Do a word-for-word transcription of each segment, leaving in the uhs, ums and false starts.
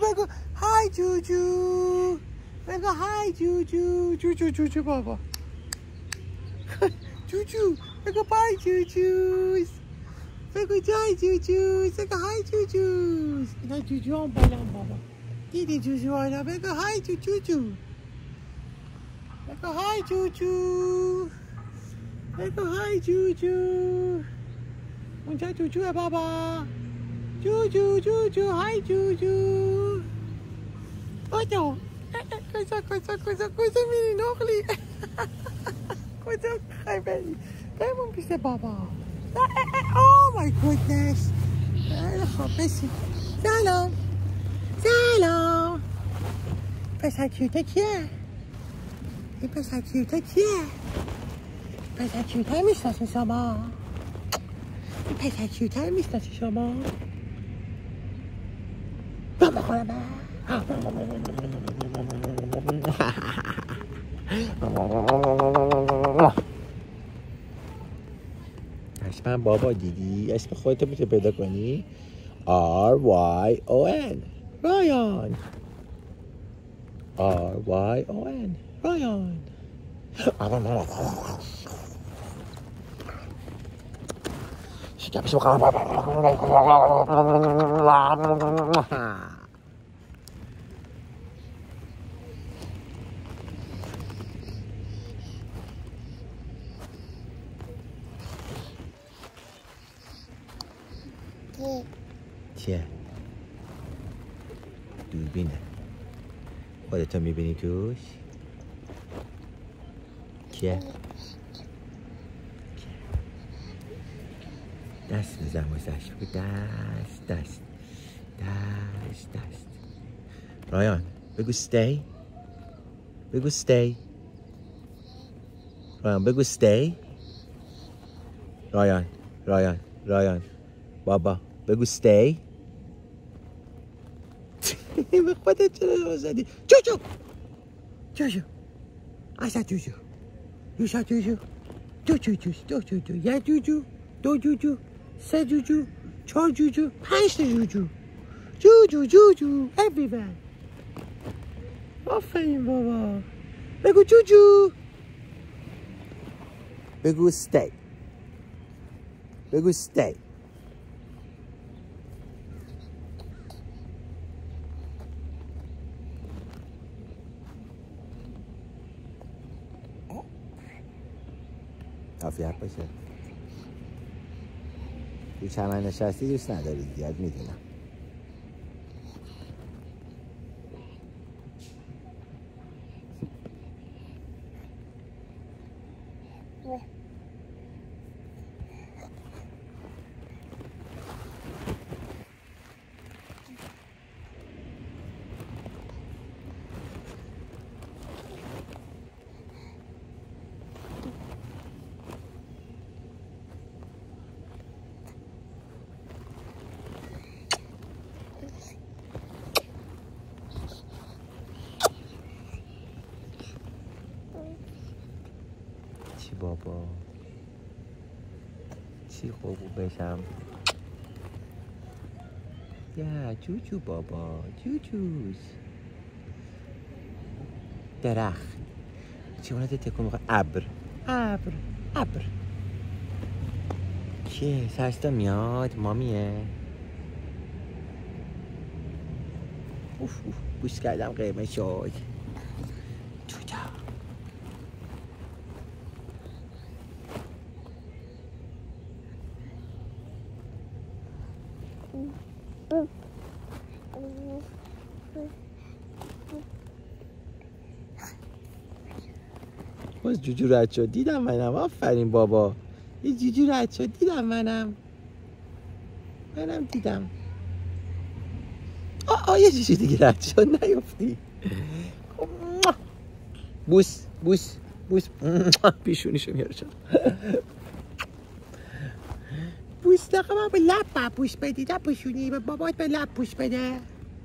بگو های جوجو بگو های جوجو جوجو جوجو بابا جوجو بگو بای جوجوز بگو جای جوجوز بگو های جوجوز اینا جوجو هم بالا بابا دیدی جوجو حالا بگو های جوجو بگو های جوجو بگو های جوجو اونجا جوجوه بابا جوجو جوجو های جوجو بادو کجا کجا کجا کجا میری نقلی کجا خواهی بری بمون پیش بابا اوه مای گودنس خب بسید سلام سلام پسر کیوته کیه؟ این پسر کیوته کیه؟ پسر کیوته میشناسی شما؟ این پسر کیوته میشناسی شما؟ بابا خورم اسم بابا دیدی؟ اسم خودتو میتونی پیدا کنی؟ R Y O N رایان R Y O N رایان شکمش بخوام چیه؟ دوربینه خودتو میبینی توش؟ کیه؟ دست بزن واسش بگو دست دست دست دست رایان بگو stay بگو stay رایان بگو stay رایان رایان رایان بابا بگو stay به خودت چرا رو زدی جوجو جوجو اصلا جوجو یوشا جوجو دو جوجو دو جوجو یه جوجو دو جوجو سه جوجو چهار جوجو پنج تا جوجو جوجو جوجو everywhere آفرین بابا بگو جوجو بگو stay بگو stay عافیت باشه تو چمن نشستی دوست نداری دیاد میدونم چی بابا چی خوب بشم یا جوجو بابا جوجوز درخت چی اونه تکون میخواد ابر ابر ابر کیه سرستا میاد مامیه اوف اوف بوس کردم قیمه شد جوجا باز جوجو رد شد دیدم منم آفرین بابا یه جوجو رد شد دیدم منم منم دیدم آه آه یه جوجو دیگه رد شد نیفتی بوس بوس بوس پیشونیشو میاره شد بوس دقیقا من به لب بوس بدی نه پیشونی به بابات به لب بوس بده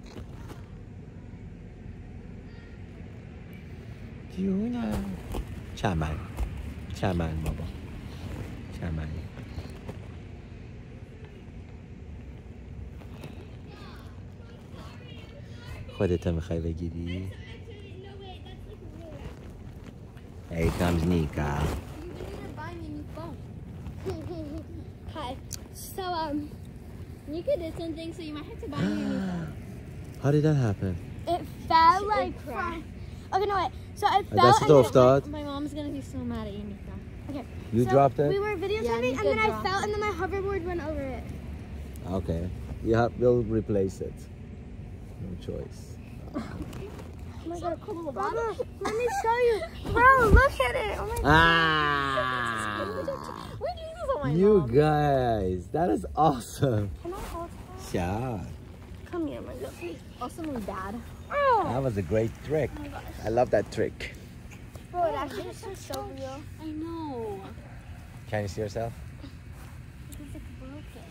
جونم چمن چمن بابا چمن خودت میخوای بگیری؟ Here comes Nika. Hi. So, um, Nika did something, so you might have to buy me a new phone. How did that happen? It fell like from... Okay, no, wait. So it fell That's and tough, then it Dad. went, my mom's gonna be so mad at you, Nika. Okay. You so dropped it? We were videotaping, Yeah, and then I dropped fell, it. and then my hoverboard went over it. Okay. You have, we'll replace it. No choice. Oh my god, Mama, let me show you. Bro, look at it. Oh my god. Ah! We're doing this on my You mom. guys, that is awesome. Can I hold her? Yeah. Come here, my god. Also my dad. That was a great trick. Oh my gosh. I love that trick. Bro, it actually looks so, so real. I know. Can you see yourself? It's like broken.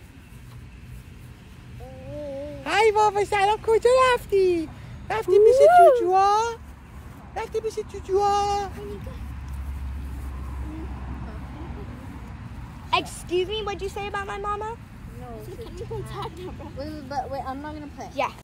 Hi بابا سلام کجا رفتی؟ رفتی پیش جوجوها؟ رفتی پیش جوجوها؟ Excuse me, what'd you say about my mama? No. Can you play tag now, bro? Wait, wait, but wait, I'm not gonna play. Yeah.